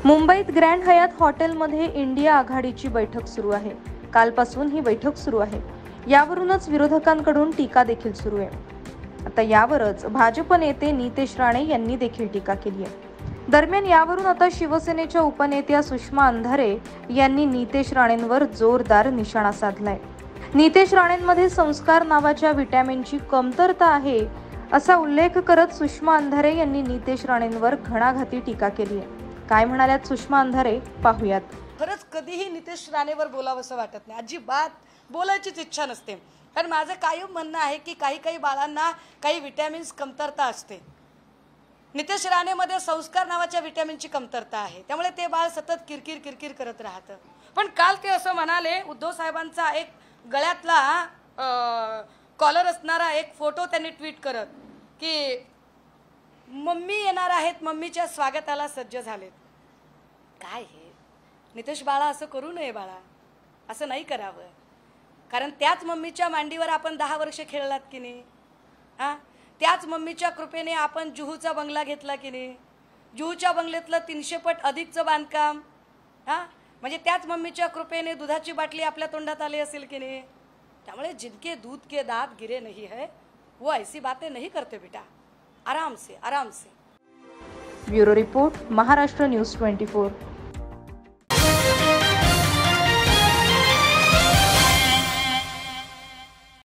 मुंबईत ग्रँड हयात हॉटेलमध्ये इंडिया आघाडीची बैठक सुरू आहे। कालपासून ही बैठक सुरू आहे। यावरूनच विरोधकांकडून टीका देखील सुरू आहे। आता यावरच भाजप नेते नितेश राणे यांनी देखील टीका केली आहे। दरम्यान यावरून आता शिवसेनेच्या उपनेत्या सुषमा अंधारे यांनी नितेश राणेंवर जोरदार निशाणा साधलाय। नितेश राणेंमध्ये संस्कार नावाच्या व्हिटॅमिनची कमतरता आहे असा उल्लेख करत सुषमा अंधारे यांनी नितेश राणेंवर घणाघाती टीका केली आहे। काय म्हणाल्यात सुषमा अंधारे पाहूयात। खरंच कधीही नितेश राणेवर बोलावंसं वाटत नाही, अजिबात बोलायचीच इच्छा नसते। कारण माझं कायम म्हणणं आहे की काही बाळांना काही विटॅमिन्स कमतरता असते। नितेश राणेमध्ये संस्कार नावाच्या विटॅमिनची कमतरता आहे, त्यामुळे ते बाळ सतत किरकिर करत राहतं। पण काल ते असं म्हणाले, उद्धव साहेबांचा एक गळ्यातला कॉलर असणारा एक फोटो त्यांनी ट्विट करत की मम्मी येणार आहेत, मम्मीच्या स्वागताला सज्ज झालेत। काय हे नितेश बाळा, असं करू नये बाळा, असं नाही करावं। कारण त्याच मम्मीच्या मांडीवर आपण 10 वर्ष खेळलात की नाही? त्याच मम्मीच्या कृपेने आपण जुहूचा बंगला घेतला की नाही? जुहूच्या बंगल्यातलं 300 पट अधिकचं बांधकाम, म्हणजे त्याच मम्मीच्या कृपेने दुधाची बाटली आपल्या तोंडात आली असेल की नाही? त्यामुळे जिनके दूध के दांत गिरे नहीं है वो ऐसी बातें नहीं करते बेटा, आराम से। Bureau report, Maharashtra news 24।